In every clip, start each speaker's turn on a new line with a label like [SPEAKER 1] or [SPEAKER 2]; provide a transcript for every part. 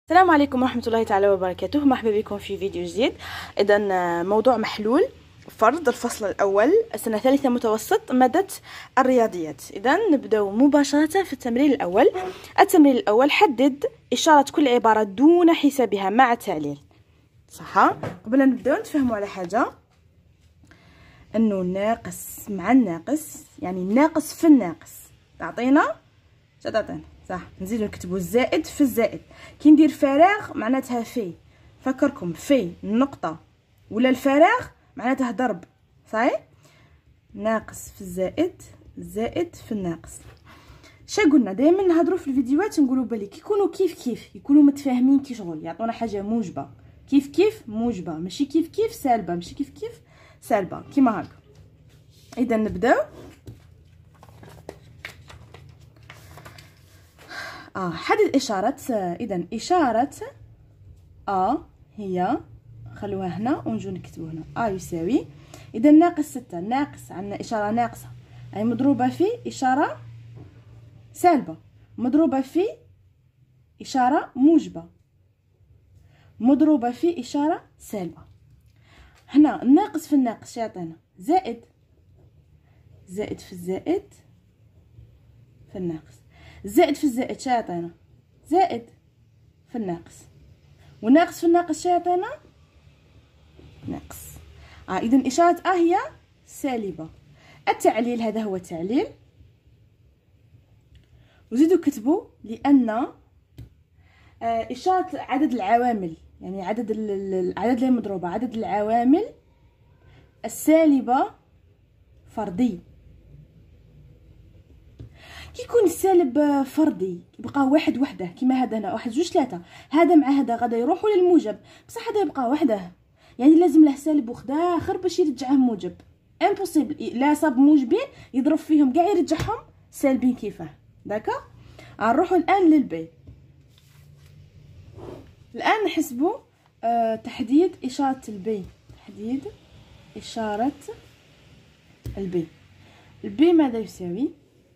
[SPEAKER 1] السلام عليكم ورحمة الله تعالى وبركاته. مرحبا بكم في فيديو جديد. إذا موضوع محلول، فرض الفصل الأول سنة ثالثة متوسط مادة الرياضيات. إذا نبدأ مباشرة في التمرين الأول. التمرين الأول: حدد إشارة كل عبارة دون حسابها مع التعليل. صح؟ قبل أن نبدأ نتفهموا على حاجة، أنه الناقص مع الناقص يعني الناقص في الناقص تعطينا صح. نزيدو نكتبو الزائد في الزائد. كي ندير فراغ معناتها في، فكركم في النقطة ولا الفراغ معناتها ضرب، صحيح؟ ناقص في الزائد، الزائد في الناقص. شا قلنا دائما نهضروا في الفيديوهات نقولوا بالي كي يكونوا كيف يكونوا متفاهمين كي شغل يعطونا حاجه موجبه، كيف موجبه، ماشي كيف سالبه، ماشي كيف سالبه كيما هكا. اذا نبداو. حدد إشارة. إذا إشارة هي، خلوها هنا ونجو نكتبو هنا يساوي. إذا ناقص 6، ناقص عندنا إشارة ناقصة أي مضروبة في إشارة سالبة، مضروبة في إشارة موجبة، مضروبة في إشارة سالبة. هنا الناقص في الناقص يعطينا زائد، زائد في الزائد في الناقص. زائد في الزائد شا يعطينا زائد في الناقص، وناقص في الناقص شا يعطينا ناقص. اذا اشاره هي سالبه. التعليل هذا هو التعليل. وزيدوا كتبوا لان اشاره عدد العوامل، يعني عدد اللي مضروبه، عدد العوامل السالبه فردي. كي يكون السالب فردي يبقى واحد وحده، كيما هذا هنا 1 2 3، هذا مع هذا غادا يروحوا للموجب، بصح هذا يبقى وحده، يعني لازم له سالب وحده اخر باش يرجعه موجب. امبوسيبل، لا صاب موجبين يضرب فيهم كاع يرجعهم سالبين كيفاه. داكا نروحوا الان للبي. الان نحسبوا تحديد اشاره البي. تحديد اشاره البي. البي ماذا يساوي؟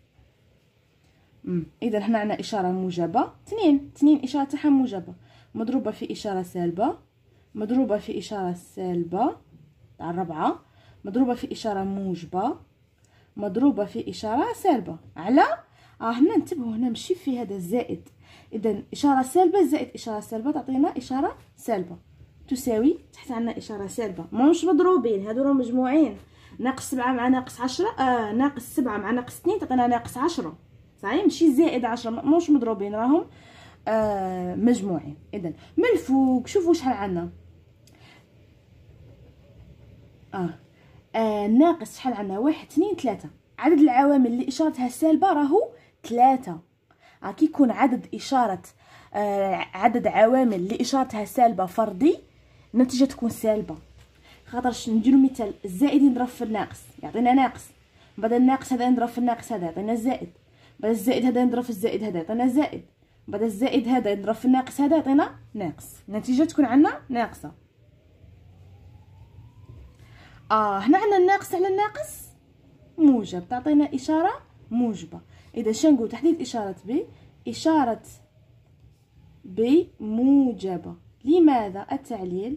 [SPEAKER 1] اذا هنا عندنا اشاره موجبه 2 اشاره تاعها موجبه، مضروبه في اشاره سالبه، مضروبه في اشاره سالبه تاع 4، مضروبه في اشاره موجبه، مضروبه في اشاره سالبه على هنا انتبهوا، هنا ماشي في هذا الزائد. اذا اشاره سالبه زائد اشاره سالبه تعطينا اشاره سالبه تساوي، تحت عندنا اشاره سالبه ماهمش مضروبين، هادو راهم مجموعين. ناقص 7 مع ناقص 10 ناقص 7 مع ناقص 2 تعطينا ناقص 10، صحيح؟ ماشي زائد 10، ماهمش مضروبين، راهم مجموعين. اذا من الفوق شوفوا شحال عندنا. ناقص شحال عندنا؟ 1 2 3. عدد العوامل اللي اشارتها سالبه راهو 3. كي يكون عدد اشاره عدد عوامل اللي اشارتها سالبه فردي، النتيجه تكون سالبه. خاطرش نديرو مثال، الزائد يضرب في الناقص يعطينا ناقص، بعد الناقص هذا نضرب في الناقص هذا يعطينا زائد، بعد الزائد هذا نضرب في الزائد هذا يعطينا زائد، بعد الزائد هذا نضرب في الناقص هذا يعطينا ناقص. النتيجه تكون عندنا ناقصه. هنا عندنا الناقص على الناقص موجب تعطينا اشاره موجبه. اذا شنو نقول؟ تحديد اشاره بي. اشاره بي موجبه. لماذا التعليل؟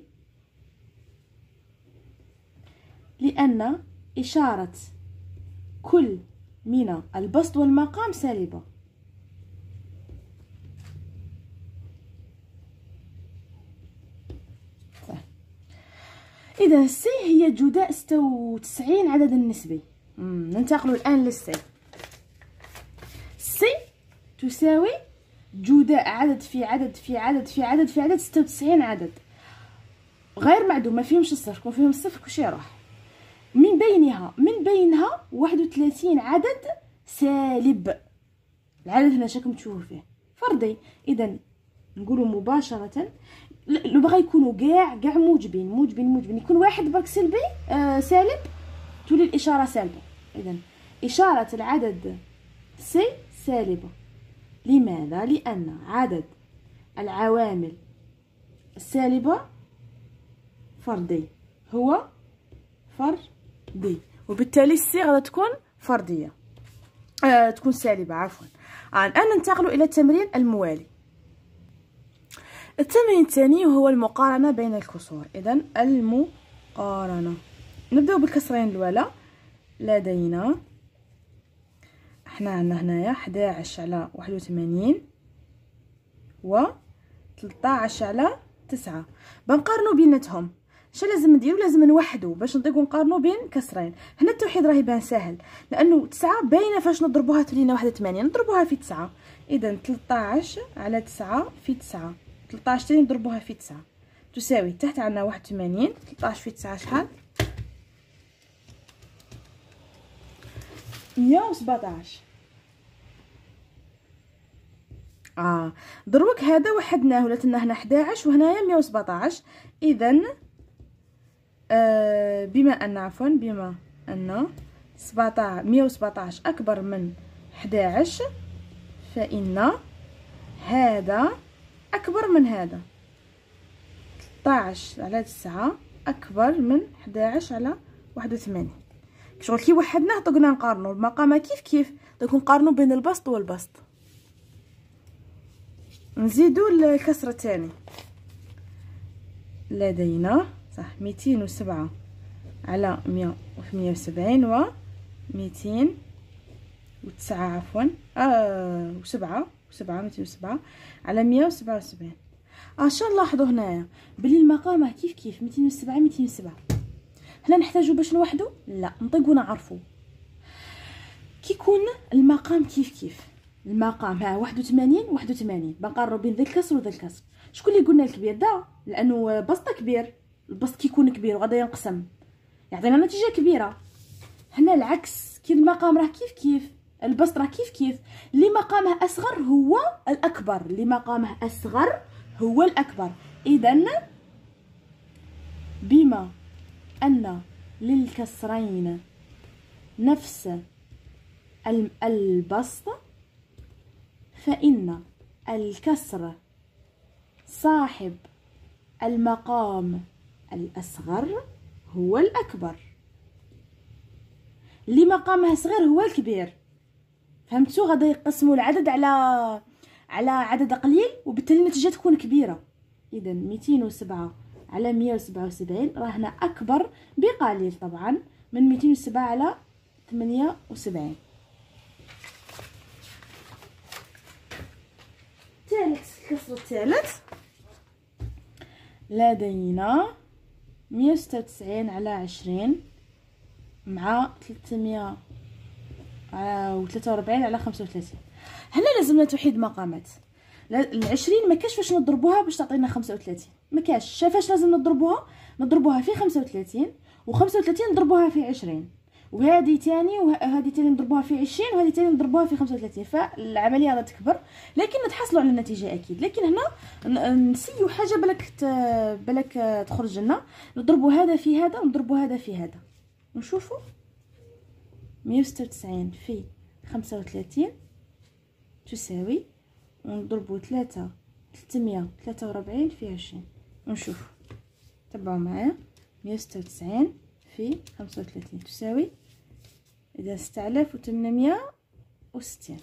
[SPEAKER 1] لان اشاره كل من البسط والمقام سالبه. اذا سي هي جداء 96 عدد النسبي. ننتقل الان للسي. سي تساوي جداء عدد في عدد في عدد في عدد في عدد 96 عدد غير معدوم، ما فيهمش الصفر، كون فيهم الصفر كلشي يروح. من بينها 31 عدد سالب. العدد هنا شكم تشوفوا فيه فردي. اذا نقولوا مباشره لو بغا يكونوا كاع موجبين، يكون واحد برك سلبي سالب تولي الاشاره سالبه. اذا اشاره العدد سي سالبه. لماذا؟ لان عدد العوامل السالبه فردي، هو فردي، وبالتالي السي غادا تكون فرديه، تكون سالبه عفوا. الان ننتقل الى التمرين الموالي. التمرين الثاني وهو المقارنة بين الكسور. إذن المقارنة، نبدأ بالكسرين الأولى. لدينا احنا عندنا هنايا 11 على 81 و 13 على 9. بنقارنوا بيناتهم. اش لازم نديرو؟ لازم نوحدو باش نطيقو نقارنوا بين كسرين. هنا التوحيد راه يبان ساهل لانه 9 باينه فاش نضربوها تولينا 81، نضربوها في 9. اذا 13 على 9 في 9، 13 تاني نضربوها في 9 تساوي، تحت عندنا 81. 13 في 9 شحال؟ 117. دروك هذا وحدناه ولات لنا هنا 11 وهنايا 117. اذا بما ان 117 اكبر من 11 فإن هذا اكبر من هذا. 13 على 9 اكبر من 11 على 81. شغل كي وحدناه طقنا نقارنوا المقامه كيف دوك نقارنوا بين البسط والبسط. نزيدوا الكسر الثاني. لدينا 207 على 178 و 209 عفوا و7 207 على 177. شنو نلاحظوا هنايا؟ بلي المقامه كيف 207. هنا نحتاجو باش نوحدو؟ لا، نطيقو نعرفو كي يكون المقام كيف المقام 81 بنقارنوا بين ذا الكسر وذا الكسر. شكون اللي قلنا الكبير؟ دا، لانه بسطه كبير. البسط كي يكون كبير وغادا ينقسم يعطينا نتيجه كبيره. هنا العكس، كي المقام راه كيف البسط راه كيف. اللي مقامه اصغر هو الاكبر، اذا بما ان للكسرين نفس البسط فإن الكسر صاحب المقام الأصغر هو الأكبر. اللي مقامه صغير هو الكبير. فهمتوا؟ غادا يقسموا العدد على عدد قليل وبالتالي النتيجه تكون كبيره. اذا 207 على 177 راه هنا اكبر بقليل طبعا من 207 على 78. الكسر الثالث. لدينا 196 على 20 مع 343 على 35. هنا لازمنا توحيد مقامات. ال20 ما كاش فاش نضربوها باش تعطينا 35، ما كاش. فاش لازم نضربوها في 35 و35 نضربوها في 20 وهذه تاني نضربوها في 20 وهذه تاني نضربوها في 35. فالعمليه غادي تكبر لكن نتحصلوا على النتيجه اكيد. لكن هنا نسيو حاجه بالك تخرج لنا. نضربوا هذا في هذا ونضربوا هذا في هذا نشوفوا. 196 في 35 تساوي، ونضربوا 343 في 20 ونشوف. تبعوا معايا. 196 في 35 تساوي إذا 6860.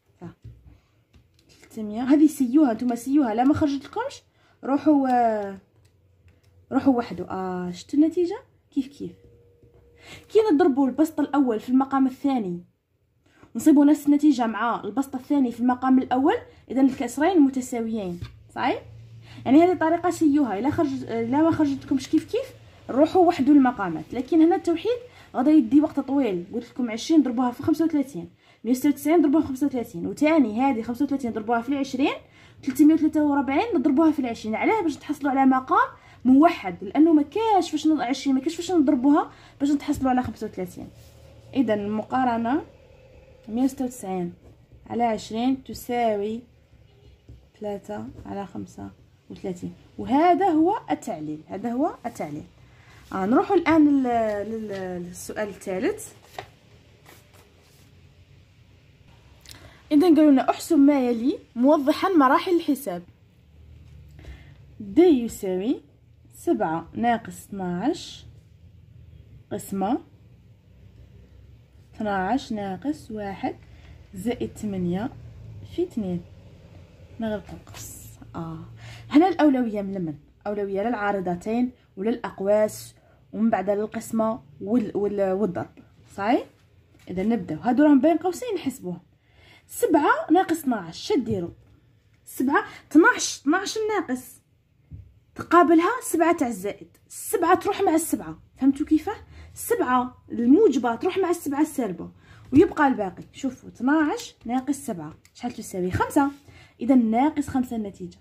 [SPEAKER 1] 300 هذه سيوها نتوما، سيوها لا ما خرجت لكمش روحوا وحدوا. شفتوا النتيجه كيف كي نضربوا البسط الاول في المقام الثاني نصيبوا نفس النتيجه مع البسط الثاني في المقام الاول، اذا الكسرين متساويين. صحيح؟ يعني هذه طريقه سيوها. لا ما خرجت لكمش كيف روحوا وحدوا المقامات. لكن هنا التوحيد غادا يدي وقت طويل. قلت لكم 20 ضربوها في 35، 196 ضربوها في 35، وثاني هذه 35 ضربوها في 20، 343 نضربوها في 20. علاه؟ باش نتحصلوا على مقام موحد، لانه ما كاش فاش 20 ما كاش فاش نضربوها باش نتحصلوا على 35. اذا المقارنه 196 على 20 تساوي 3 على 35. وهذا هو التعليل. نروحوا الان للسؤال الثالث. اذا قالوا لنا احسب ما يلي موضحا مراحل الحساب. د يساوي 7 ناقص 12 قسمة 12 ناقص 1 زائد 8 في 2. نغلق القوس. هنا الأولوية من أولوية للعارضتين وللأقواس ومن بعد للقسمة والضرب. صحيح؟ إذا نبداو هادو راهم بين قوسين نحسبوهم. 7 ناقص 12 شديرو 7 12 ناقص تقابلها 7 تاع الزائد. 7 تروح مع 7 فهمتوا كيفاه؟ 7 الموجبة تروح مع 7 السالبة ويبقى الباقي. شوفوا 12 ناقص 7 شحال تساوي؟ 5. إذا ناقص 5 النتيجة.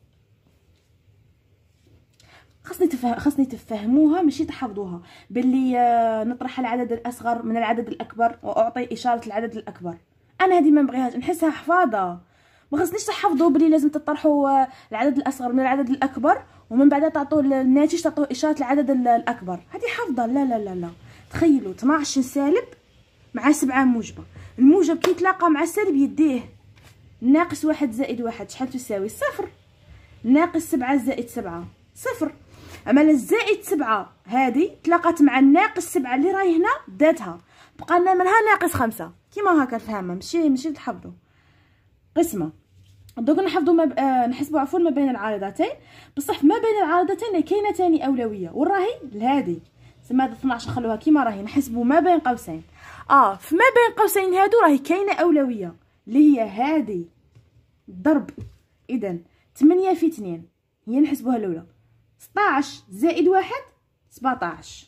[SPEAKER 1] خاصني تفهموها ماشي تحفظوها باللي نطرح العدد الأصغر من العدد الأكبر وأعطي إشارة العدد الأكبر. أنا هذه ما نبغيهاش، نحسها حفاظة. ما خاصنيش تحفظوا بلي لازم تطرحوا العدد الأصغر من العدد الأكبر ومن بعد تعطوا الناتج تعطوا إشارة العدد الأكبر. هذه حفظة. لا لا لا لا. تخيلوا 12 سالب مع 7 موجبة. الموجب كي يتلاقى مع السالب يديه. ناقص 1 زائد 1 شحال تساوي؟ 0. ناقص 7 زائد 7 0. اما الزائد 7 هذه تلاقات مع الناقص 7 اللي راهي هنا داتها بقى لنا منها ناقص 5 كيما هكا نفهمها ماشي تحفظوا. قسمه دوك نحفظوا نحسبوا عفوا ما بين العارضتين. بصح ما بين العارضتين كاينه ثاني اولويه وراهي لهذه سما 12 خلوها كيما راهي نحسبوا ما بين قوسين. في ما بين قوسين هادو راهي كاينه اولويه اللي هي هذه ضرب. اذا 8 في 2 هي نحسبوها الاولى. 16 زائد 1 17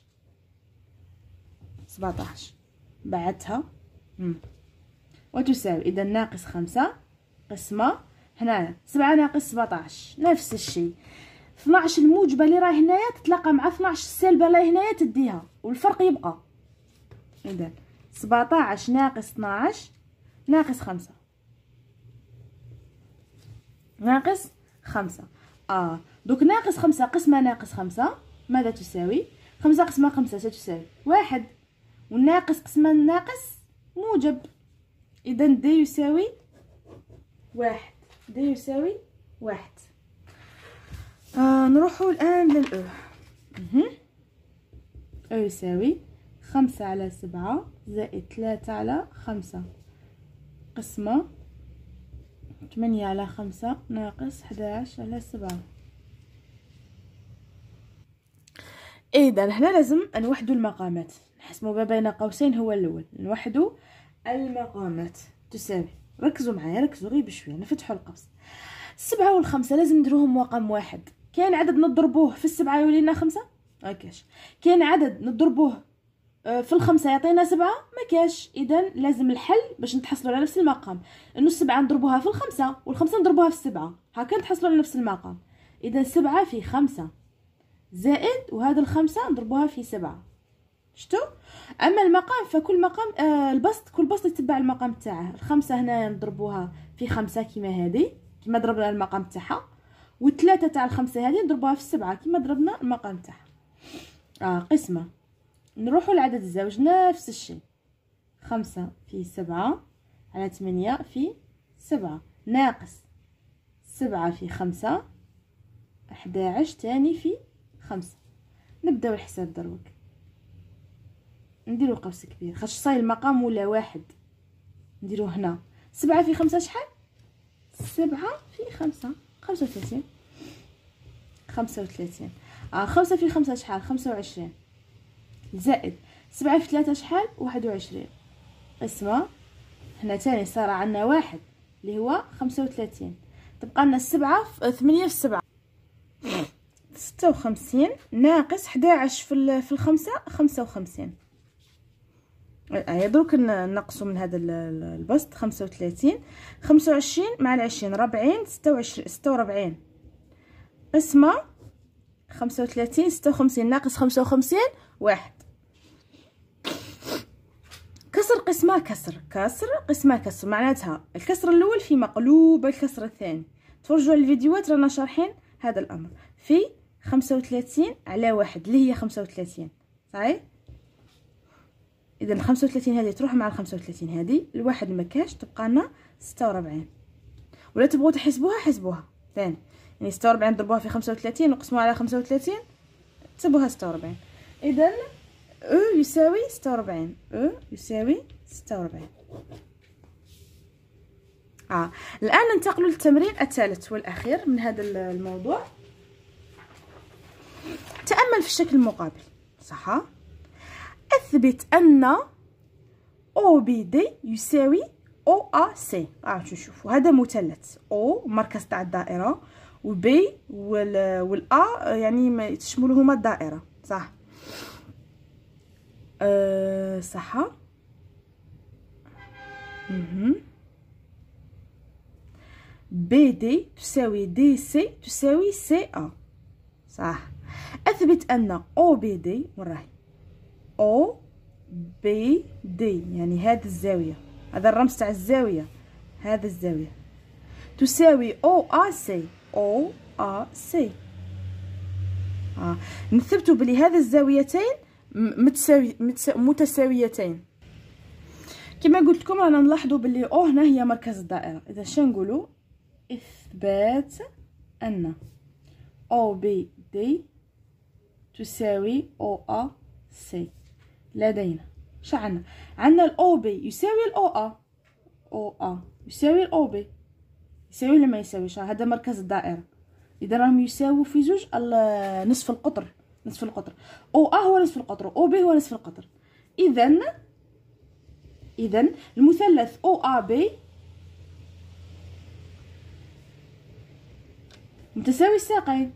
[SPEAKER 1] بعدتها وتساوي إذا ناقص 5 قسمة هنا 7 ناقص 17 نفس الشيء. 12 الموجبة اللي راهي هنايا تتلاقى مع 12 السالبة اللي هنايا تديها والفرق يبقى. إذا 17 ناقص 12 ناقص 5 ناقص 5. دوك ناقص 5 قسمة ناقص 5 ماذا تساوي؟ 5 قسمة 5 ستساوي 1 والناقص قسمة الناقص موجب. إذا د يساوي 1. د يساوي 1. نروحو الآن للأو. أو يساوي 5 على 7 زائد 3 على 5 قسمة 8 على 5 ناقص 11 على 7. إذا هنا لازم نوحدوا المقامات. نحسبوا ما بين قوسين هو الأول. نوحدوا المقامات تساوي. ركزوا معايا ركزوا غير بشويه نفتحوا القوس. 7 و5 لازم نديروهم مقام واحد. كاين عدد نضربوه في 7 يولي لنا 5 ما كاش. كاين عدد نضربوه في 5 يعطينا 7 ما كاش. اذا لازم الحل باش نتحصلوا على نفس المقام انه 7 نضربوها في 5 وال5 نضربوها في 7 هكا نتحصلوا على نفس المقام. اذا 7 في 5 زائد وهذا ال5 نضربوها في 7. شفتوا؟ اما المقام فكل مقام البسط كل بسط يتبع المقام تاعه. ال5 هنا نضربوها في 5 كيما هذه كيما ضربنا المقام تاعها و3 تاع ال5 هذه نضربوها في 7 كيما ضربنا المقام تاعها. قسمه نروحوا لعدد الزوج نفس الشيء. 5 في 7 على 8 في 7 ناقص 7 في 5 11 تاني في 5. نبداو الحساب دروك. نديرو قوس كبير خاطش صاي المقام ولا واحد. نديرو هنا 7 في 5 شحال؟ 7 في 5 35. 35 5 في 5 شحال؟ 25 زائد 7 في 3 شحال؟ 21. قسمة هنا تاني صار عندنا واحد اللي هو 35. تبقى لنا 7 8 في 7 56 ناقص 11 في 5 55. دروك نقصوا من هذا البسط 35 25 مع 20 40 46. قسمة 35 56 ناقص 55 1. كسر قسمة كسر قسمة كسر معناتها الكسر الأول في مقلوب الكسر الثاني. تفرجوا على الفيديوهات رانا شارحين هذا الأمر. في 35 على 1 اللي هي 35 صحيح. إذا 35 هذه تروح مع 35 هذه الواحد مكاش تبقى لنا 46. ولا تبغوا تحسبوها حسبوها ثاني يعني 46 ضربوها في 35 وقسموها على 35 تسبوها 46. إذا او يساوي 46. او يساوي 46. الآن ننتقل للتمرين الثالث والأخير من هذا الموضوع. تأمل في الشكل المقابل. صح؟ أثبت أن OBD يساوي OAC. شوفوا هذا مثلث، O مركز تاع الدائرة، و B والA يعني تشملهما الدائرة. صح؟ صح. BD تساوي DC تساوي CA. صح. أثبت أن OBD وراهي OBD يعني هذه الزاوية، هذا الرمز تاع الزاوية، هذه الزاوية تساوي OAC. نثبتوا بلي هذه الزاويتين متساويتين. كما قلت لكم رانا نلاحظوا بلي O هنا هي مركز الدائرة. إذا شنو نقولوا؟ إثبات أن OBD تساوي OAC. لدينا شو عندنا ال OB يساوي ال OA يساوي ال OB. يساوي ولا ما يساويش؟ هذا مركز الدائرة، إذا راهم يساووا في زوج نصف القطر. OA هو نصف القطر، OB هو نصف القطر. إذا المثلث OAB متساوي الساقين.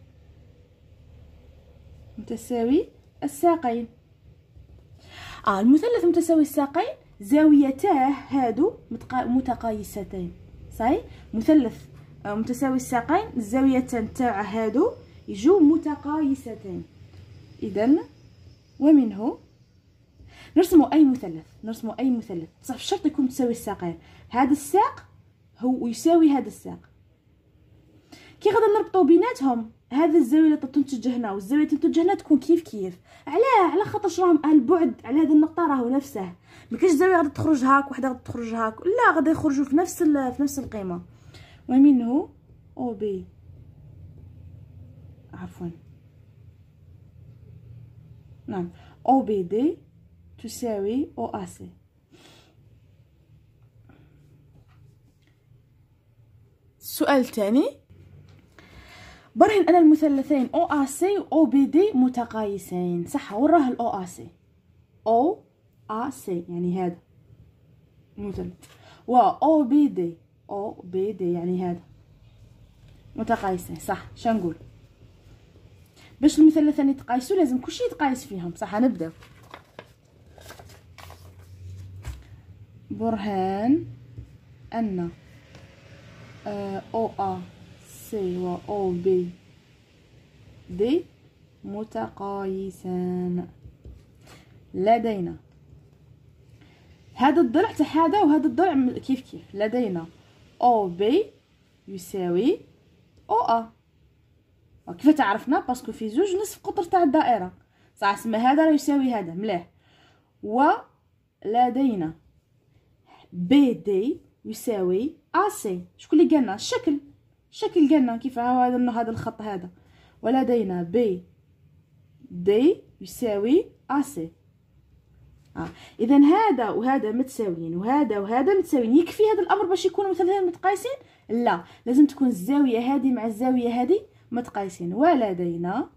[SPEAKER 1] المثلث متساوي الساقين زاويتاه هادو متقايستين. صحيح؟ مثلث متساوي الساقين الزاويتان تاع هادو يجوا متقايستين. إذا ومنه نرسموا أي مثلث بصح بشرط يكون متساوي الساقين. هذا الساق هو يساوي هذا الساق. كي غادي نربطوا بيناتهم، هذه الزاويه اللي تنتج هنا والزاويه اللي تنتج هنا تكون كيف. على خاطرش راهم البعد على هذه النقطه راهو نفسه. ما كاينش زاويه غادي تخرج هاك وحده غادي تخرج هاك، لا غادي يخرجوا في نفس القيمه. ومنه OB OBD تساوي OAC. السؤال الثاني، برهن أن المثلثين OAC و OBD متقايسين. صح؟ وراه ال OAC يعني هذا مثلث، و OBD يعني هذا متقايسين. صح؟ شنقول؟ باش المثلثين يتقايسوا لازم كلشي يتقايس فيهم. صح؟ نبداو. برهان أن OAC و OBD متقايسان. لدينا هذا الضلع تاع هذا وهذا الضلع كيف. لدينا OB يساوي OA. وكيف تعرفنا؟ باسكو في زوج نصف قطر تاع الدائرة. صح؟ اسمى هذا راه يساوي هذا مليح. ولدينا BD يساوي AC. شكون اللي قالنا الشكل قالنا كيف هذا الخط هذا. ولدينا BD يساوي AC. اذا هذا وهذا متساويين وهذا وهذا متساويين. يكفي هذا الامر باش يكونوا مثلثين متقايسين؟ لا، لازم تكون الزاويه هذه مع الزاويه هذه متقايسين. ولدينا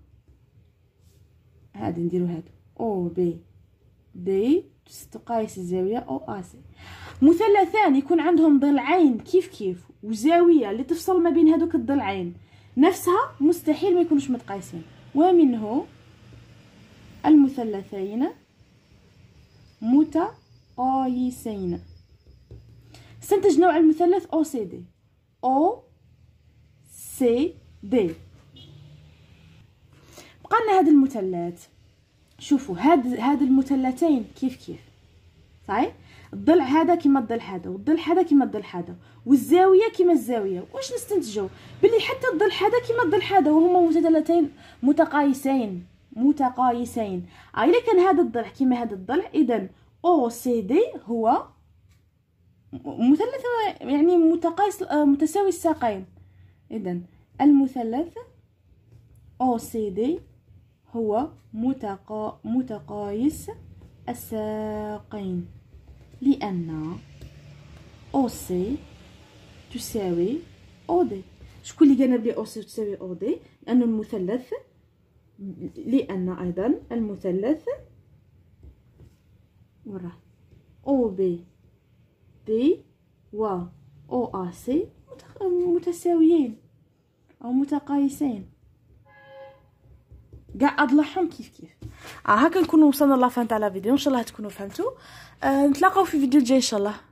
[SPEAKER 1] هذه نديرو هذا OBD تقايس الزاويه OAC. مثلثان يكون عندهم ضلعين كيف وزاويه اللي تفصل ما بين هذوك الضلعين نفسها مستحيل ما يكونوش متقايسين. ومنه المثلثين متقايسين. استنتج نوع المثلث OCD. بقى لنا هذا المثلث. شوفوا هاد المثلثين كيف. صحيح؟ الضلع هذا كيما الضلع هذا والضلع هذا كيما الضلع هذا والزاويه كيما الزاويه. واش نستنتجوا؟ بلي حتى الضلع هذا كيما الضلع هذا وهما مثلثين متقايسين. الا كان هذا الضلع كيما هذا الضلع، اذا OCD هو مثلث يعني متساوي الساقين. اذا المثلث OCD هو متقايس الساقين، لأن OC تساوي او دي. شكون اللي قالنا بلي او سي تساوي او دي؟ لأن المثلث، لأن أيضا المثلث وراه او بي دي و او ا سي متساويين او متقايسين، كاع اضلاعهم كيف كيف. هكا نكونوا وصلنا لافان تاع لا فيديو. ان شاء الله تكونوا فهمتوا. نتلاقاو في فيديو الجاي ان شاء الله.